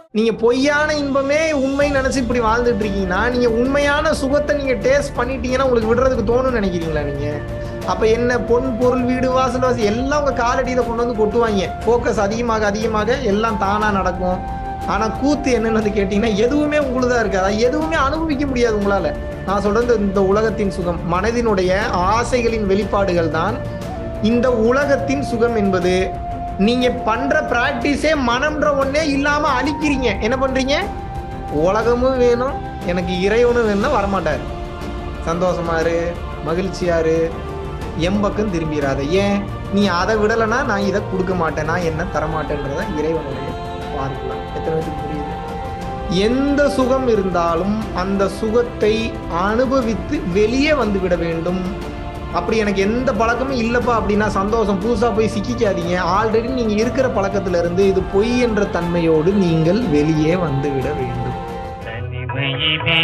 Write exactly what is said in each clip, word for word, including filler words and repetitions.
நீங்க பொய்யான இன்பமே உண்மை நினைச்சு இப்படி வாழ்ந்துட்டு இருக்கீங்கன்னா நீங்க உண்மையான சுகத்தை நீங்க டேஸ்ட் பண்ணிட்டீங்கன்னா உங்களுக்கு விடுறதுக்கு தோணும்னு நினைக்கிறீங்களா நீங்க? அப்ப என்ன பொன் பொருள் வீடு வாசல் வாசி எல்லாம் உங்க காலடியில கொண்டு வந்து கொட்டுவாங்க. போக்கஸ் அதிகமாக அதிகமாக எல்லாம் தானா நடக்கும். ஆனா கூத்து என்னன்னு வந்து கேட்டீங்கன்னா எதுவுமே உங்களுதான் இருக்காது. எதுவுமே அனுபவிக்க முடியாது உங்களால. நான் சொல்றது இந்த உலகத்தின் சுகம் மனதினுடைய ஆசைகளின் வெளிப்பாடுகள் தான் இந்த உலகத்தின் சுகம் என்பது. நீங்க பண்ற பிராக்டிஸே மனம்ன்ற ஒன்னே இல்லாம அழிக்கிறீங்க. என்ன பண்றீங்க? உலகமும் வேணும் எனக்கு இறைவனும் வேணும்னா வரமாட்டாரு. சந்தோஷமா இரு, மகிழ்ச்சியா இரு, எம்பக்கம் திரும்பிடாத. ஏன் நீ அதை விடலைன்னா நான் இதை கொடுக்க மாட்டேன், நான் என்ன தரமாட்டேன்றத இறைவனுடைய பார்க்கலாம். எத்தனை பேருக்கு புரியுது? எந்த சுகம் இருந்தாலும் அந்த சுகத்தை அனுபவித்து வெளியே வந்து விட வேண்டும். அப்படி எனக்கு எந்த பழக்கமும் இல்லப்பா அப்படின்னா சந்தோஷம் புதுசா போய் சிக்கிக்காதீங்க. ஆல்ரெடி நீங்க இருக்கிற பழக்கத்துல இருந்து இது பொய் என்ற தன்மையோடு நீங்கள் வெளியே வந்து விட வேண்டும். தனிமையிலே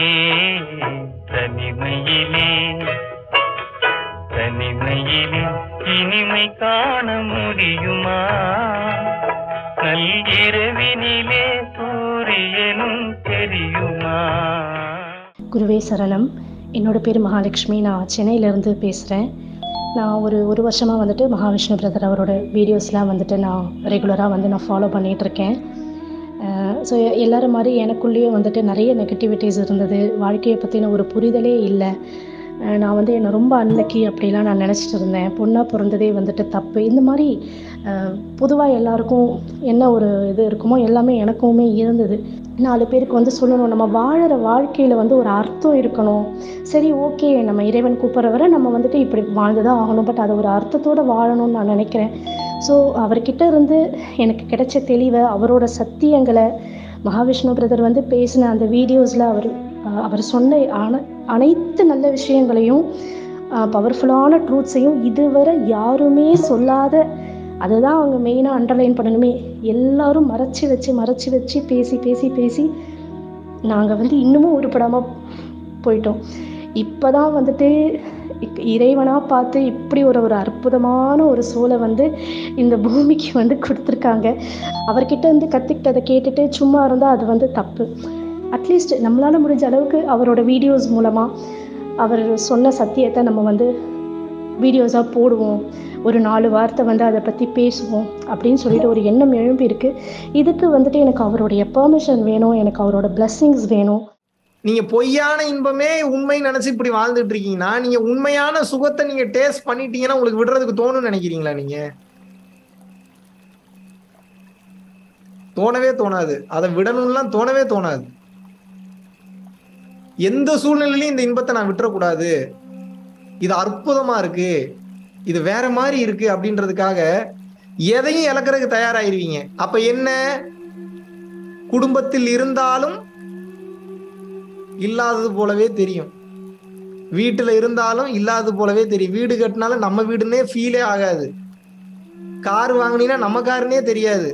தனிமையிலே தனிமையிலே இனிமை காண முடியுமா? நல்கிரவினிலே சூரியனும் தெரியுமா? குருவே சரணம். என்னோட பேர் மகாலட்சுமி. நான் சென்னையிலேருந்து பேசுகிறேன். நான் ஒரு ஒரு வருஷமாக வந்துட்டு மகாவிஷ்ணு பிரதர் அவரோட வீடியோஸ்லாம் வந்துட்டு நான் ரெகுலராக வந்து நான் ஃபாலோ பண்ணிகிட்ருக்கேன். ஸோ எல்லோரும் மாதிரி எனக்குள்ளேயும் வந்துட்டு நிறைய நெகட்டிவிட்டிஸ் இருந்தது. வாழ்க்கையை பற்றின ஒரு புரிதலே இல்லை. நான் வந்து என்னை ரொம்ப அன்லக்கி அப்படிலாம் நான் நினச்சிட்டு இருந்தேன். பொண்ணாக பிறந்ததே வந்துட்டு தப்பு. இந்த மாதிரி பொதுவாக எல்லாருக்கும் என்ன ஒரு இது இருக்குமோ எல்லாமே எனக்குமே இருந்தது. நாலு பேருக்கு வந்து சொல்லணும், நம்ம வாழற வாழ்க்கையில் வந்து ஒரு அர்த்தம் இருக்கணும். சரி, ஓகே, நம்ம இறைவன் கூப்பிட்ற வரை நம்ம வந்துட்டு இப்படி வாழ்ந்துதான் ஆகணும். பட் அதை ஒரு அர்த்தத்தோடு வாழணும்னு நான் நினைக்கிறேன். ஸோ அவர்கிட்ட இருந்து எனக்கு கிடைச்ச தெளிவை, அவரோட சத்தியங்களை, மகாவிஷ்ணு பிரதர் வந்து பேசின அந்த வீடியோஸில் அவர் அவர் சொன்ன அன அனைத்து நல்ல விஷயங்களையும், பவர்ஃபுல்லான ட்ரூத்ஸையும் இதுவரை யாருமே சொல்லாத, அதுதான் அவங்க மெயினாக அண்டர்லைன் பண்ணணுமே, எல்லாரும் மறைச்சி வச்சு மறைச்சி வச்சு பேசி பேசி பேசி நாங்கள் வந்து இன்னமும் உருப்படாமல் போயிட்டோம். இப்போ தான் வந்துட்டு இறைவனாக பார்த்து இப்படி ஒரு ஒரு அற்புதமான ஒரு சூழலை வந்து இந்த பூமிக்கு வந்து கொடுத்துருக்காங்க. அவர்கிட்ட வந்து கற்றுக்கிட்டதை கேட்டுட்டு சும்மா இருந்தால் அது வந்து தப்பு. அட்லீஸ்ட் நம்மளால் முடிஞ்ச அளவுக்கு அவரோட வீடியோஸ் மூலமாக அவர் சொன்ன சத்தியத்தை நம்ம வந்து வீடியோஸாக போடுவோம். ஒரு நாலு வார்த்தை வந்து அதை பற்றி பேசுவோம் அப்படின்னு சொல்லிட்டு ஒரு எண்ணம் எழும்பி இருக்கு. இதுக்கு வந்துட்டு எனக்கு அவருடைய பெர்மிஷன் வேணும், எனக்கு அவரோட பிளஸ்ஸிங்ஸ் வேணும். நீங்க பொய்யான இன்பமே உண்மை நினைச்சு இப்படி வாழ்ந்துட்டு இருக்கீங்கன்னா நீங்க உண்மையான சுகத்தை நீங்க டேஸ்ட் பண்ணிட்டீங்கன்னா உங்களுக்கு விடுறதுக்கு தோணும்னு நினைக்கிறீங்களா? நீங்க தோணவே தோணாது. அதை விடணும்லாம் தோணவே தோணாது. எந்த சூழ்நிலையிலும் இந்த இன்பத்தை நான் விட்டுறக்கூடாது, இது அற்புதமா இருக்கு, இது வேற மாதிரி இருக்கு அப்படின்றதுக்காக எதையும் இழக்கிறதுக்கு தயாராயிருவீங்க. அப்ப என்ன, குடும்பத்தில் இருந்தாலும் இல்லாதது போலவே தெரியும், வீட்டுல இருந்தாலும் இல்லாதது போலவே தெரியும். வீடு கட்டினாலும் நம்ம வீடுன்னே ஃபீலே ஆகாது. கார் வாங்கினீங்கன்னா நம்ம காருன்னே தெரியாது.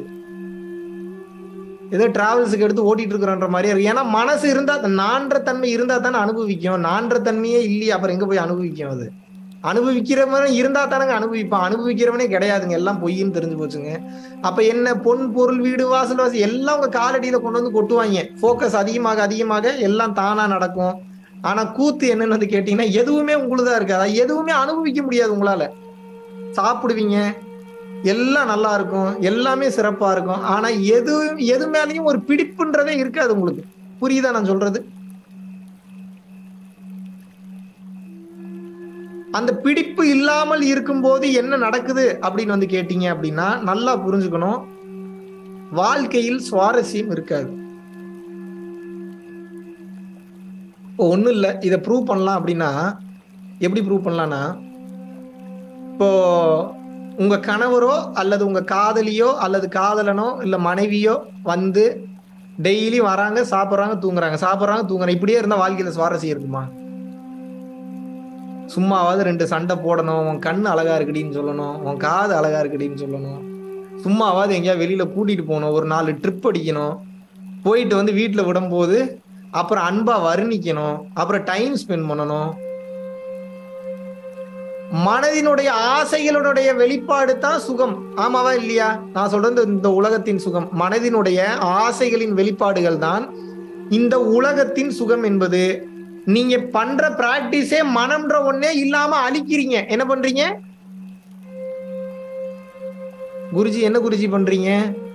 ஏதோ டிராவல்ஸுக்கு எடுத்து ஓட்டிட்டு இருக்கிறோன்ற மாதிரி இருக்கு. ஏன்னா மனசு இருந்தா, நான்ற தன்மை இருந்தா தானே அனுபவிக்கும். நான்ற தன்மையே இல்லையே அப்புறம் எங்க போய் அனுபவிக்கும்? அது அனுபவிக்கிறவன் இருந்தா தானங்க அனுபவிப்பான். அனுபவிக்கிறவனே கிடையாதுங்க, எல்லாம் பொய்ன்னு தெரிஞ்சு போச்சுங்க. அப்ப என்ன, பொன் பொருள் வீடு வாசல் வாசி எல்லாம் உங்க காலடியில கொண்டு வந்து கொட்டுவாங்க. போக்கஸ் அதிகமாக அதிகமாக எல்லாம் தானா நடக்கும். ஆனா கூத்து என்னன்னு வந்து கேட்டீங்கன்னா எதுவுமே உங்களுதான் இருக்காது. எதுவுமே அனுபவிக்க முடியாது உங்களால. சாப்பிடுவீங்க, எல்லாம் நல்லா இருக்கும், எல்லாமே சிறப்பா இருக்கும். ஆனா எது எது மேலேயும் ஒரு பிடிப்புன்றதே இருக்காது உங்களுக்கு. புரியுதா நான் சொல்றது? அந்த பிடிப்பு இல்லாமல் இருக்கும்போது என்ன நடக்குது அப்படின்னு வந்து கேட்டீங்க அப்படின்னா நல்லா புரிஞ்சுக்கணும், வாழ்க்கையில் சுவாரஸ்யம் இருக்காது. இப்போ ஒன்றும் இல்லை, இதை ப்ரூவ் பண்ணலாம் அப்படின்னா எப்படி ப்ரூவ் பண்ணலாம்னா, இப்போ உங்க கணவரோ அல்லது உங்க காதலியோ அல்லது காதலனோ இல்லை மனைவியோ வந்து டெய்லி வராங்க, சாப்பிட்றாங்க, தூங்குறாங்க, சாப்பிட்றாங்க, தூங்குறாங்க, இப்படியே இருந்தால் வாழ்க்கையில சுவாரஸ்யம் இருக்குமா? சும்மாவாவது ரெண்டு சண்டை போடணும், உன் கண் அழகா இருக்குடின்னு சொல்லணும், உன் காது அழகா இருக்குடின்னு சொல்லணும், சும்மாவாவது எங்கேயா வெளியில கூட்டிட்டு போகணும், ஒரு நாலு ட்ரிப் அடிக்கணும், போயிட்டு வந்து வீட்டில் விடும்போது அப்புறம் அன்பா வர்ணிக்கணும், அப்புறம் டைம் ஸ்பெண்ட் பண்ணணும். மனதினுடைய ஆசைகளுடைய வெளிப்பாடு தான் சுகம். ஆமாவா இல்லையா? நான் சொல்றது இந்த உலகத்தின் சுகம் மனதினுடைய ஆசைகளின் வெளிப்பாடுகள் தான் இந்த உலகத்தின் சுகம் என்பது. நீங்க பண்ற பிராக்டிஸே மனம்ன்ற ஒன்னே இல்லாம அழிக்கிறீங்க. என்ன பண்றீங்க குருஜி? என்ன குருஜி பண்றீங்க?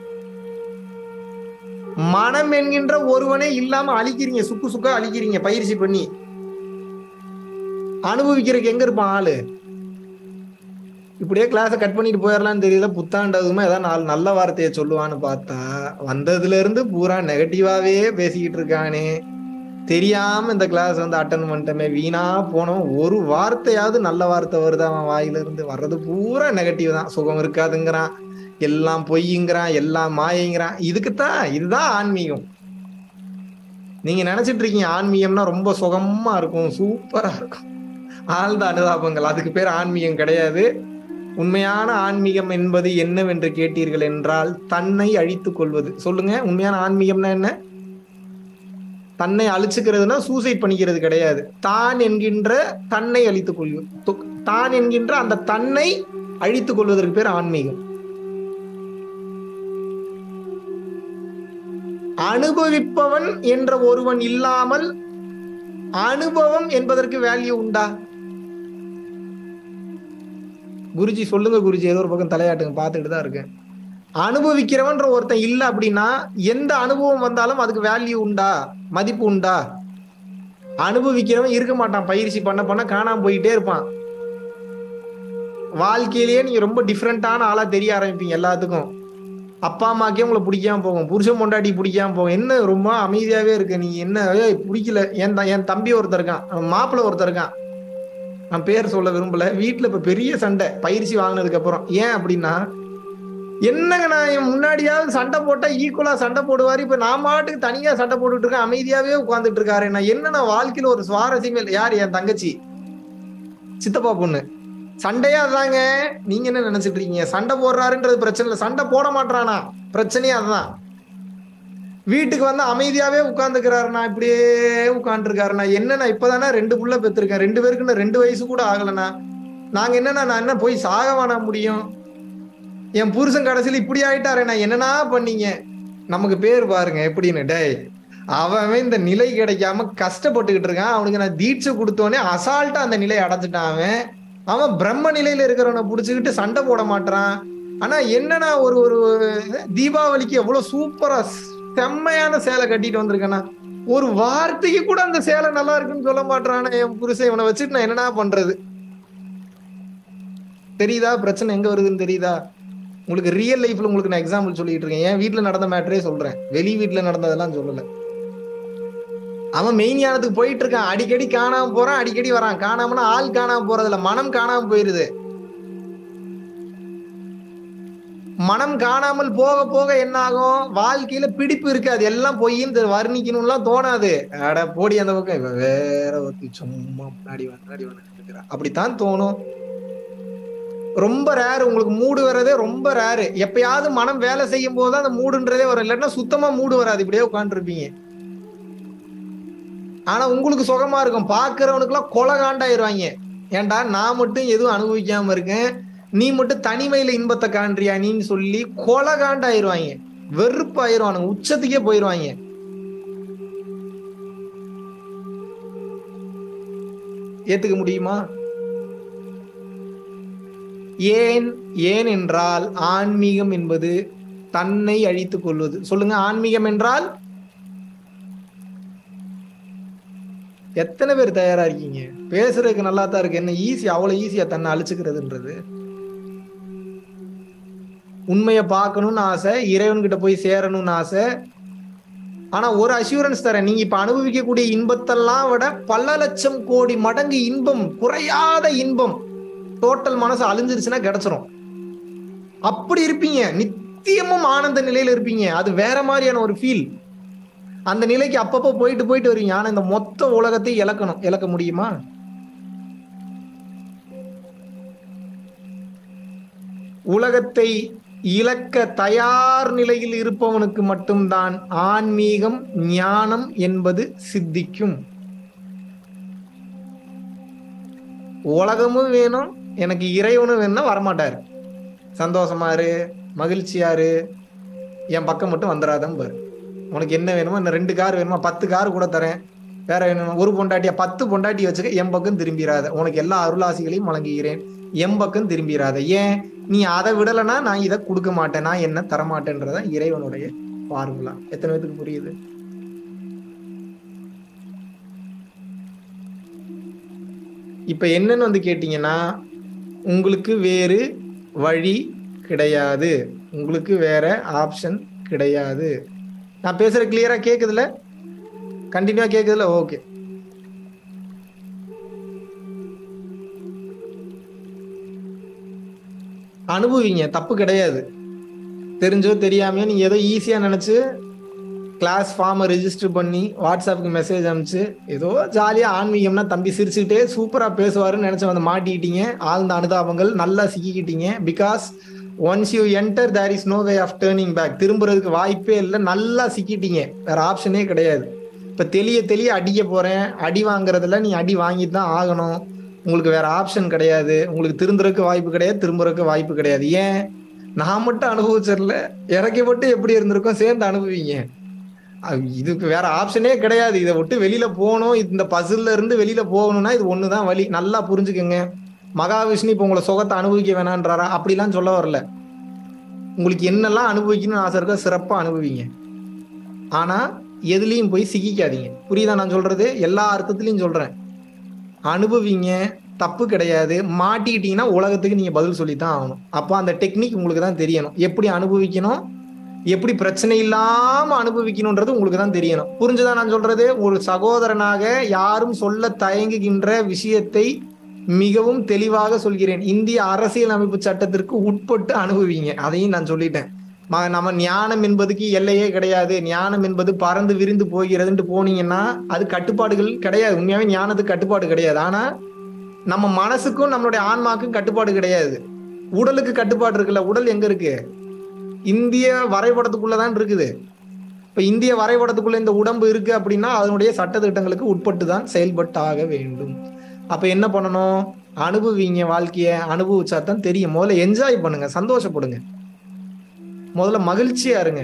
மனம் என்கின்ற ஒருவனே இல்லாம அழிக்கிறீங்க, சுக்கு சுக்கா அழிக்கிறீங்க பயிற்சி பண்ணி. அனுபவிக்கிறதுக்கு எங்க இருப்பான் ஆளு? இப்படியே கிளாஸை கட் பண்ணிட்டு போயிடலான்னு தெரியல. புத்தாண்டதுமா ஏதாவது நாலு நல்ல வார்த்தையை சொல்லுவான்னு பார்த்தா வந்ததுல இருந்து பூரா நெகட்டிவாவே பேசிக்கிட்டு இருக்கானே. தெரியாம இந்த கிளாஸ் வந்து அட்டன் பண்ணிட்டோமே, வீணா போனோம். ஒரு வார்த்தையாவது நல்ல வார்த்தை வருது அவன் வாயில இருந்து? வர்றது பூரா நெகட்டிவ் தான். சுகம் இருக்காதுங்கிறான், எல்லாம் பொய்யுங்கிறான், எல்லாம் மாயங்கிறான். இதுக்குத்தான் இதுதான் ஆன்மீகம். நீங்க நினைச்சிட்டு இருக்கீங்க ஆன்மீகம்னா ரொம்ப சுகமா இருக்கும், சூப்பரா இருக்கும், ஆழ்ந்த அனுதாபங்கள். அதுக்கு பேர் ஆன்மீகம் கிடையாது. உண்மையான ஆன்மீகம் என்பது என்னவென்று கேட்டீர்கள் என்றால் தன்னை அழித்துக் கொள்வது. சொல்லுங்க, உண்மையான ஆன்மீகம்னா என்ன? தன்னை அழிச்சுக்கிறதுனா சூசைட் பண்ணிக்கிறது கிடையாது. தான் என்கின்ற தன்னை அழித்துக் கொள்வது, தான் என்கின்ற அந்த தன்னை அழித்துக் கொள்வதற்கு பேர் ஆன்மீகம். அனுபவிப்பவன் என்ற ஒருவன் இல்லாமல் அனுபவம் என்பதற்கு வேல்யூ உண்டா? குருஜி சொல்லுங்க குருஜி, ஏதோ ஒரு பக்கம் தலையாட்டுங்க, பார்த்துக்கிட்டு தான் இருக்கேன். அனுபவிக்கிறவன்ற ஒருத்தன் இல்ல அப்படின்னா எந்த அனுபவம் வந்தாலும் அதுக்கு வேல்யூ உண்டா, மதிப்பு உண்டா? அனுபவிக்கிறவன் இருக்க மாட்டான், பயிற்சி பண்ண பண்ண காணாம போயிட்டே இருப்பான். வாழ்க்கையிலேயே நீங்க ரொம்ப டிஃப்ரெண்டான ஆளா தெரிய ஆரம்பிப்பீங்க. எல்லாத்துக்கும் அப்பா அம்மாக்கே உங்களை பிடிக்காம போகும், புருஷன் பொண்டாட்டி பிடிக்காம போகும். என்ன ரொம்ப அமைதியாவே இருக்கு நீ, என்ன பிடிக்கல? என் என் தம்பி ஒருத்தர் இருக்கான், மாப்பிள்ளை ஒருத்தர் இருக்கான், நான் பேர் சொல்ல விரும்பல. வீட்டுல இப்ப பெரிய சண்டை பயிற்சி வாங்கினதுக்கு அப்புறம். ஏன் அப்படின்னா, என்னங்க நான் என் முன்னாடியாவது சண்டை போட்டா ஈக்குவலா சண்டை போடுவாரு, இப்ப நான் மாட்டுக்கு தனியா சண்டை போட்டுட்டு இருக்கேன், அமைதியாவே உட்கார்ந்துட்டு இருக்காரு. நான் என்ன வாழ்க்கையில ஒரு சுவாரஸ்யமே இல்லை. யார்? என் தங்கச்சி, சித்தப்பா பொண்ணு. சண்டையா தாங்க. நீங்க என்ன நினைச்சிட்டு இருக்கீங்க? சண்டை போடுறாருன்றது பிரச்சனை இல்லை, சண்டை போட மாட்டானா பிரச்சனையே அதுதான். வீட்டுக்கு வந்து அமைதியாவே உட்கார்ந்துக்கிறாருண்ணா, இப்படியே உட்காந்துருக்காருண்ணா. என்னன்னா இப்பதானே ரெண்டு புள்ள பெற்றிருக்கேன், ரெண்டு பேருக்கு ரெண்டு வயசு கூட ஆகலண்ணா. நாங்க என்னன்னா நான் என்ன போய் சாக வேணா முடியும்? என் புருஷன் கடைசியில் இப்படி ஆயிட்டாரு, நான் என்னன்னா பண்ணீங்க? நமக்கு பேர் பாருங்க எப்படின்னு. டேய், அவன் இந்த நிலை கிடைக்காம கஷ்டப்பட்டுக்கிட்டு இருக்கான், அவனுக்கு நான் தீட்சை கொடுத்தோடனே அசால்ட்டா அந்த நிலையை அடைஞ்சிட்டான். அவன் அவன் பிரம்ம நிலையில இருக்கிறவனை புடிச்சுக்கிட்டு சண்டை போட மாட்டான். ஆனா என்னன்னா ஒரு ஒரு தீபாவளிக்கு எவ்வளவு சூப்பரா செம்மையான சேலை கட்டிட்டு வந்திருக்கேன்னா, ஒரு வார்த்தைக்கு கூட அந்த சேலை நல்லா இருக்குன்னு சொல்ல மாட்டான் என் புருஷன். இவனை வச்சுட்டு நான் என்னன்னா பண்றது? தெரியுதா பிரச்சனை எங்க வருதுன்னு? தெரியுதா உங்களுக்கு? ரியல் லைஃப்ல உங்களுக்கு நான் எக்ஸாம்பிள் சொல்லிட்டு இருக்கேன். என் வீட்டுல நடந்த மேட்டரே சொல்றேன், வெளி வீட்டுல நடந்ததெல்லாம் சொல்லல. அவன் மெயினியானதுக்கு போயிட்டு இருக்கான், அடிக்கடி காணாம போறான், அடிக்கடி வரான். காணாமனா ஆள் காணாம போறதில்ல, மனம் காணாம போயிருது. மனம் காணாமல் போக போக என்ன ஆகும்? வாழ்க்கையில பிடிப்பு இருக்காது, எல்லாம் பொய்ன்னு வர்ணிக்கணும்லாம் தோணாது. அட போடி அந்த பக்கம், இவ வேற ஒருத்தி சும்மா முன்னாடி முன்னாடி வந்துட்டு அப்படித்தான் தோணும். ரொம்ப ரேர். உங்களுக்கு மூடு வர்றதே ரொம்ப ரேரு. எப்பயாவது மனம் வேலை செய்யும் போதுதான் அந்த மூடுன்றதே வரும், இல்லைன்னா சுத்தமா மூடு வராது, இப்படியே உட்காந்து இருப்பீங்க. ஆனா உங்களுக்கு சுகமா இருக்கும், பாக்குறவனுக்கு எல்லாம் கொலை காண்டாயிருவாங்க. ஏன்டா நான் மட்டும் எதுவும் அனுபவிக்காம இருக்கேன், நீ மட்டும் தனிமையில இன்பத்தை காண்றியா நீன்னு சொல்லி கொலை காண்டாயிருவாங்க, வெறுப்பாயிருவானுங்க, உச்சத்துக்கே போயிருவாங்க. ஏத்துக்க முடியுமா? ஏன்? ஏன் என்றால் ஆன்மீகம் என்பது தன்னை அழித்துக் கொள்வது. சொல்லுங்க, ஆன்மீகம் என்றால் எத்தனை பேர் தயாரா இருக்கீங்க? பேசுறதுக்கு நல்லா தான் இருக்கு, என்ன ஈஸி, அவ்வளவு ஈஸியா தன்னை அழிச்சுக்கிறதுன்றது. உண்மையை பார்க்கணும்னு ஆசை, இறைவன்கிட்ட போய் சேரணும்னு ஆசை. ஆனா ஒரு அஷூரன்ஸ் தரேன், நீங்க இப்ப அனுபவிக்கக்கூடிய இன்பத்தெல்லாம் விட பல லட்சம் கோடி மடங்கு இன்பம், குறையாத இன்பம் டோட்டல் மனசு அழிஞ்சிருச்சுன்னா கிடைச்சிரும். அப்படி இருப்பீங்க, நித்தியமும் ஆனந்த நிலையில இருப்பீங்க. அது வேற மாதிரியான ஒரு ஃபீல். அந்த நிலைக்கு அப்பப்போ போயிட்டு போயிட்டு வருவீங்க. ஆனா இந்த மொத்த உலகத்தை இழக்கணும், இழக்க முடியுமா? உலகத்தை இழக்க தயார் நிலையில் இருப்பவனுக்கு மட்டும்தான் ஆன்மீகம், ஞானம் என்பது சித்திக்கும். உலகமும் வேணும், எனக்கு இறைவனும் வேணும்னா வரமாட்டாரு. சந்தோஷமா இரு, மகிழ்ச்சியாரு, என் பக்கம் மட்டும் வந்துடாதம் பாரு. உனக்கு என்ன வேணுமோ, இன்னும் ரெண்டு கார் வேணுமா, பத்து கார் கூட தரேன், வேற வேணுமா, ஒரு பொண்டாட்டியா பத்து பொண்டாட்டி வச்சுக்க, என் பக்கம் திரும்பிடாத, உனக்கு எல்லா அருளாசிகளையும் வழங்குகிறேன், என் பக்கம் திரும்பிடாத. ஏன் நீ அதை விடலைன்னா நான் இதை கொடுக்க மாட்டேன், நான் என்ன தரமாட்டேன்றதான் இறைவனுடைய ஃபார்முலா. எத்தனை பேத்துக்கு புரியுது? இப்ப என்னன்னு வந்து கேட்டீங்கன்னா, உங்களுக்கு வேறு வழி கிடையாது, உங்களுக்கு வேற ஆப்ஷன் கிடையாது. நான் பேசுற கிளியரா கேக்குதுல? கண்டினியூவா கேக்குதுல? ஓகே. அனுபவிங்க, தப்பு கிடையாது. தெரிஞ்சோ தெரியாமையோ நீங்க ஏதோ ஈஸியா நினைச்சு கிளாஸ் ஃபார்மை ரெஜிஸ்டர் பண்ணி வாட்ஸ்அப்புக்கு மெசேஜ் அனுப்பிச்சு ஏதோ ஜாலியா ஆன்மீகம்னா தம்பி சிரிச்சுக்கிட்டே சூப்பரா பேசுவாருன்னு நினைச்சு வந்து மாட்டிக்கிட்டீங்க. ஆழ்ந்த அனுதாபங்கள், நல்லா சிக்கிக்கிட்டீங்க. Because once you enter there is no way of turning back. திரும்புறதுக்கு வாய்ப்பே இல்லை, நல்லா சிக்கிட்டீங்க, வேற ஆப்ஷனே கிடையாது. இப்ப தெளிய தெளிய அடிக்க போறேன், அடி வாங்குறதுல நீ அடி வாங்கிட்டு தான் ஆகணும், உங்களுக்கு வேற ஆப்ஷன் கிடையாது. உங்களுக்கு திரும்புறதுக்கு வாய்ப்பு கிடையாது, திரும்புறதுக்கு வாய்ப்பு கிடையாது. ஏன்? நான் மட்டும் அனுபவிச்சிடல, இறக்கி மட்டும் எப்படி இருந்திருக்கோம், சேர்ந்து அனுபவிங்க. இதுக்கு வேற ஆப்ஷனே கிடையாது. இதை விட்டு வெளியில போகணும், இந்த பசில்ல இருந்து வெளியில போகணும்னா இது ஒண்ணுதான் வழி. நல்லா புரிஞ்சுக்கங்க. மகாவிஷ்ணு இப்ப உங்களை சுகத்தை அனுபவிக்க வேணான்றாரா? அப்படிலாம் சொல்ல வரல. உங்களுக்கு என்னெல்லாம் அனுபவிக்கணும்னு ஆசை இருக்கோ சிறப்பா அனுபவிங்க. ஆனா எதுலயும் போய் சிக்கிக்காதீங்க. புரியுதா நான் சொல்றது? எல்லா அர்த்தத்திலையும் சொல்றேன். அனுபவிங்க, தப்பு கிடையாது. மாட்டிக்கிட்டீங்கன்னா உலகத்துக்கு நீங்க பதில் சொல்லித்தான் ஆகணும். அப்போ அந்த டெக்னிக் உங்களுக்கு தான் தெரியணும். எப்படி அனுபவிக்கணும், எப்படி பிரச்சனை இல்லாம அனுபவிக்கணும்ன்றது உங்களுக்கு தான் தெரியணும். புரிஞ்சுதான் நான் சொல்றது? ஒரு சகோதரனாக யாரும் சொல்ல தயங்குகின்ற விஷயத்தை மிகவும் தெளிவாக சொல்கிறேன். இந்திய அரசியல் அமைப்பு சட்டத்திற்கு உட்பட்டு அனுபவிங்க. அதையும் நான் சொல்லிட்டேன். நம்ம ஞானம் என்பதுக்கு எல்லையே கிடையாது, ஞானம் என்பது பறந்து விரிந்து போகிறதுன்ட்டு போனீங்கன்னா அது கட்டுப்பாடுகள் கிடையாது. உண்மையாவே ஞானத்துக்கு கட்டுப்பாடு கிடையாது. ஆனா நம்ம மனசுக்கும் நம்மளுடைய ஆன்மாக்கும் கட்டுப்பாடு கிடையாது. உடலுக்கு கட்டுப்பாடு இருக்குல்ல. உடல் எங்க இருக்கு? இந்திய வரைபடத்துக்குள்ளதான் இருக்குது. இப்ப இந்திய வரைபடத்துக்குள்ள இந்த உடம்பு இருக்கு அப்படின்னா அதனுடைய சட்ட திட்டங்களுக்கு உட்பட்டு தான் செயல்பட்டாக வேண்டும். அப்ப என்ன பண்ணணும்? அனுபவிங்க. வாழ்க்கைய அனுபவிச்சாதான் தெரியும். முதல்ல என்ஜாய் பண்ணுங்க, சந்தோஷப்படுங்க, முதல்ல மகிழ்ச்சியா இருங்க.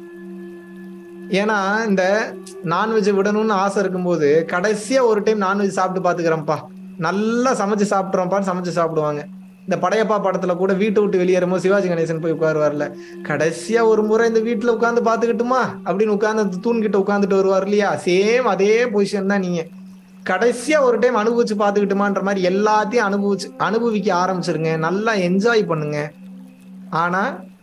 ஏன்னா இந்த நான்வெஜ் விடணும்னு ஆசை இருக்கும்போது கடைசியா ஒரு டைம் நான்வெஜ் சாப்பிட்டு பாத்துக்கிறேன்ப்பா, நல்லா சமைச்சு சாப்பிட்றோம்ப்பான்னு சமைச்சு சாப்பிடுவாங்க. இந்த படையப்பா படத்துல கூட வீட்டை விட்டு வெளியேறும்போது சிவாஜி கணேசன் போய் உட்காருவார்ல, கடைசியா ஒரு முறை இந்த வீட்டுல உட்காந்து பாத்துக்கிட்டுமா அப்படின்னு உட்காந்து தூண்கிட்ட உட்காந்துட்டு வருவார் இல்லையா? சேம் அதே பொசிஷன் தான் நீங்க. கடைசியா ஒரு டைம் அனுபவிச்சு பாத்துக்கிட்டுமான்ற மாதிரி எல்லாத்தையும் அனுபவிச்சு அனுபவிக்க ஆரம்பிச்சிருங்க. நல்லா என்ஜாய் பண்ணுங்க. ஆனா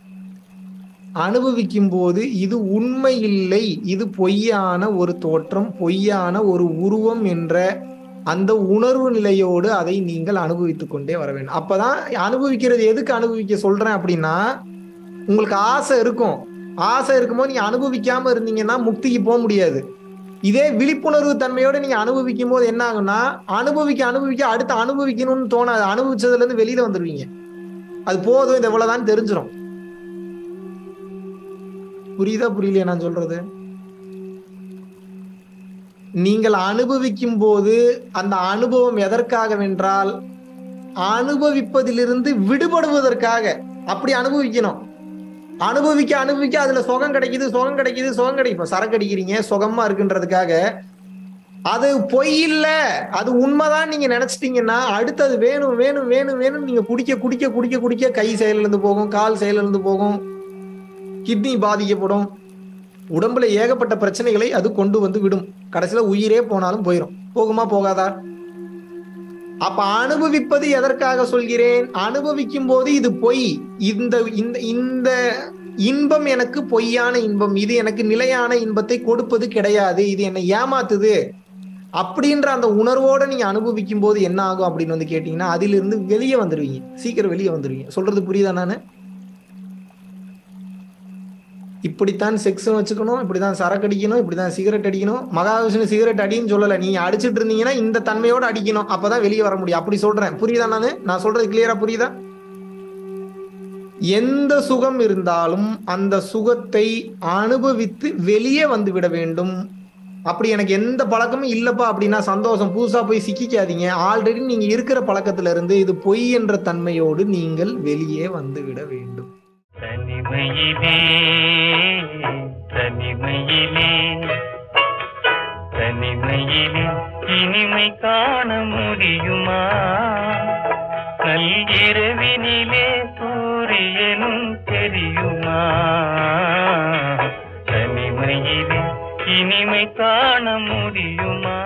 அனுபவிக்கும் போது இது உண்மை இல்லை, இது பொய்யான ஒரு தோற்றம், பொய்யான ஒரு உருவம் என்ற அந்த உணர்வு நிலையோடு அதை நீங்கள் அனுபவித்துக் கொண்டே வர வேண்டும். அப்பதான் அனுபவிக்கிறது. எதுக்கு அனுபவிக்க சொல்றேன் அப்படின்னா, உங்களுக்கு ஆசை இருக்கும். ஆசை இருக்கும்போது நீங்க அனுபவிக்காம இருந்தீங்கன்னா முக்திக்கு போக முடியாது. இதே விழிப்புணர்வு தன்மையோட நீங்க அனுபவிக்கும் போது என்ன ஆகும்னா, அனுபவிக்க அனுபவிக்க அடுத்து அனுபவிக்கணும்னு தோணாது. அனுபவிச்சதுல இருந்து வெளியில வந்துருவீங்க. அது போதும், இது எவ்வளவுதான் தெரிஞ்சிடும். புரியுதா புரியலையா நான் சொல்றது? நீங்கள் அனுபவிக்கும் போது அந்த அனுபவம் எதற்காக வென்றால் அனுபவிப்பதிலிருந்து விடுபடுவதற்காக. அப்படி அனுபவிக்கணும். அனுபவிக்க அனுபவிக்க அதுல சுகம் கிடைக்குது, சுகம் கிடைக்குது, சுகம் கிடைக்கும். சரக்கு அடிக்கிறீங்க சுகமா இருக்குன்றதுக்காக, அது பொய் இல்ல, அது உண்மைதான் நீங்க நினைச்சிட்டீங்கன்னா அடுத்தது வேணும் வேணும் வேணும் வேணும் நீங்க குடிக்க குடிக்க குடிக்க குடிக்க கை செயல இருந்து போகும், கால் செயல இருந்து போகும், கிட்னி பாதிக்கப்படும், உடம்புல ஏகப்பட்ட பிரச்சனைகளை அது கொண்டு வந்து விடும். கடைசியில உயிரே போனாலும் போயிடும். போகுமா போகாதா? அப்ப அனுபவிப்பது எதற்காக சொல்கிறேன்? அனுபவிக்கும் போது இது பொய், இந்த இந்த இன்பம் எனக்கு பொய்யான இன்பம், இது எனக்கு நிலையான இன்பத்தை கொடுப்பது கிடையாது, இது என்னை ஏமாத்துது அப்படின்ற அந்த உணர்வோட நீங்க அனுபவிக்கும் போது என்ன ஆகும் அப்படின்னு வந்து கேட்டீங்கன்னா அதிலிருந்து வெளியே வந்துடுவீங்க. சீக்கிரம் வெளியே வந்துடுவீங்க. சொல்றது புரியுதா? நானு இப்படித்தான் செக்ஸும் வச்சுக்கணும், இப்படிதான் சரக்கு அடிக்கணும், இப்படிதான் சிகரெட் அடிக்கணும். மகாவிஷ்ணு சிகரெட் அடின்னு சொல்லல, நீங்க அடிச்சுட்டு இருந்தீங்கன்னா இந்த தன்மையோட அடிக்கணும், அப்பதான் வெளியே வர முடியும். அப்படி சொல்றேன். புரியுதா? நானு நான் சொல்றது கிளியரா புரியுதா? எந்த சுகம் இருந்தாலும் அந்த சுகத்தை அனுபவித்து வெளியே வந்து விட வேண்டும். அப்படி எனக்கு எந்த பழக்கமும் இல்லப்பா அப்படின்னா சந்தோஷம், புதுசா போய் சிக்கிக்காதீங்க. ஆல்ரெடி நீங்க இருக்கிற பழக்கத்துல இருந்து இது பொய் என்ற தன்மையோடு நீங்கள் வெளியே வந்து விட வேண்டும். தனிமையிலே தனிமையிலே தனிமையிலே இனிமை காண முடியுமா? நள்ளிரவினிலே சூரியனும் தெரியுமா? தனிமையிலே இனிமை காண முடியுமா?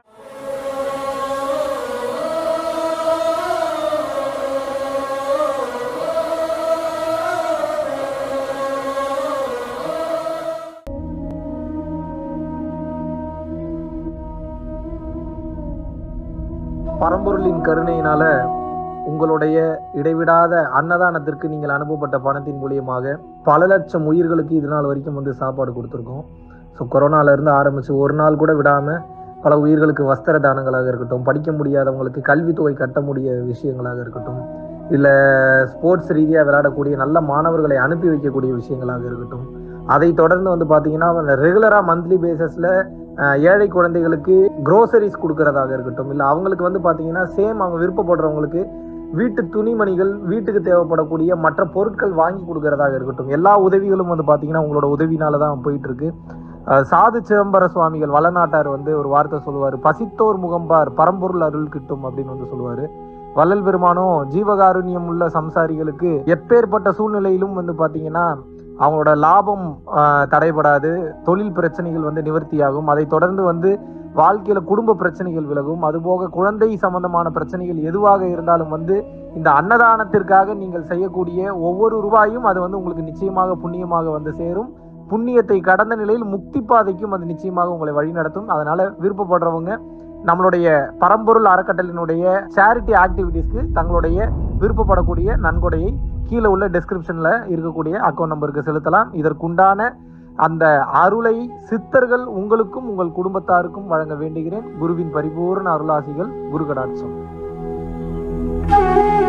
பரம்பொருளின் கருணையினால உங்களுடைய இடைவிடாத அன்னதானத்திற்கு நீங்கள் அனுப்பப்பட்ட பணத்தின் மூலியமாக பல லட்சம் உயிர்களுக்கு இது நாள் வரைக்கும் வந்து சாப்பாடு கொடுத்துருக்கோம். ஸோ கொரோனால இருந்து ஆரம்பிச்சு ஒரு நாள் கூட விடாம பல உயிர்களுக்கு வஸ்திர தானங்களாக இருக்கட்டும், படிக்க முடியாதவங்களுக்கு கல்வித்தொகை கட்ட முடிய விஷயங்களாக இருக்கட்டும், இல்லை ஸ்போர்ட்ஸ் ரீதியாக விளையாடக்கூடிய நல்ல மாணவர்களை அனுப்பி வைக்கக்கூடிய விஷயங்களாக இருக்கட்டும், அதை தொடர்ந்து வந்து பார்த்தீங்கன்னா ரெகுலராக மந்த்லி பேசிஸில் ஏழை குழந்தைகளுக்கு க்ரோசரிஸ் கொடுக்கறதாக இருக்கட்டும், இல்லை அவங்களுக்கு வந்து பார்த்தீங்கன்னா சேம் அவங்க விருப்பப்படுறவங்களுக்கு வீட்டு துணிமணிகள், வீட்டுக்கு தேவைப்படக்கூடிய மற்ற பொருட்கள் வாங்கி கொடுக்கறதாக இருக்கட்டும், எல்லா உதவிகளும் வந்து பார்த்தீங்கன்னா உங்களோட உதவினால தான் போயிட்டு இருக்கு. சாது சிதம்பர சுவாமிகள் வளநாட்டார் வந்து ஒரு வார்த்தை சொல்லுவார், பசித்தோர் முகம்பார் பரம்பொருள் அருள் கிட்டும் அப்படின்னு வந்து சொல்லுவார். வள்ளல் பெருமானும் ஜீவகாருண்யம் உள்ள சம்சாரிகளுக்கு எப்பேற்பட்ட சூழ்நிலையிலும் வந்து பார்த்தீங்கன்னா அவங்களோட லாபம் தடைபடாது, தொழில் பிரச்சனைகள் வந்து நிவர்த்தியாகும், அதை தொடர்ந்து வந்து வாழ்க்கையில குடும்ப பிரச்சனைகள் விலகும், அதுபோக குழந்தை சம்பந்தமான பிரச்சனைகள் எதுவாக இருந்தாலும் வந்து இந்த அன்னதானத்திற்காக நீங்கள் செய்யக்கூடிய ஒவ்வொரு ரூபாயும் அது வந்து உங்களுக்கு நிச்சயமாக புண்ணியமாக வந்து சேரும். புண்ணியத்தை கடந்த நிலையில் முக்தி பாதைக்கும் அது நிச்சயமாக உங்களை வழி நடத்தும். அதனால விருப்பப்படுறவங்க நம்மளுடைய பரம்பொருள் அறக்கட்டளினுடைய சேரிட்டி ஆக்டிவிட்டீஸ்க்கு தங்களுடைய விருப்பப்படக்கூடிய நன்கொடையை கீழே உள்ள டெஸ்கிரிப்ஷன்ல இருக்கக்கூடிய அக்கௌண்ட் நம்பருக்கு செலுத்தலாம். இதற்குண்டான அந்த அருளை சித்தர்கள் உங்களுக்கும் உங்கள் குடும்பத்தாருக்கும் வழங்க வேண்டுகிறேன். குருவின் பரிபூர்ண அருளாசிகள். குரு கடாட்சம்.